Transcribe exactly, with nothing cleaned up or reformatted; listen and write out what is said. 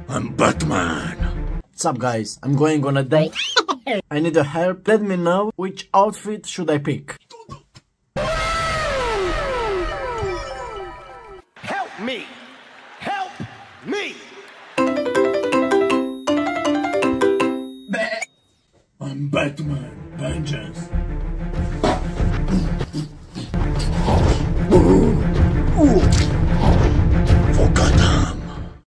I'm Batman. What's up, guys? I'm going on a date. I need your help. Let me know which outfit should I pick. Help me! Help me! I'm Batman. Vengeance. Ooh.